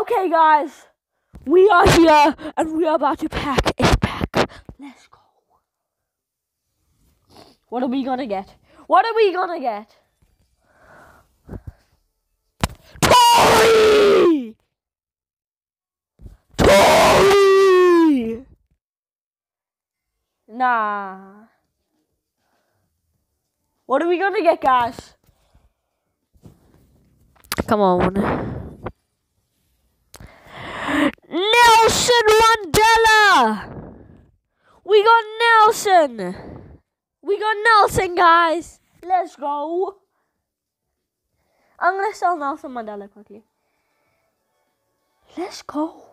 Okay, guys, we are here and we are about to pack a pack. Let's go. What are we gonna get? What are we gonna get? Tori! Tori! Nah. What are we gonna get, guys? Come on. Nelson Mandela! We got Nelson! We got Nelson, guys! Let's go! I'm gonna sell Nelson Mandela quickly. Let's go.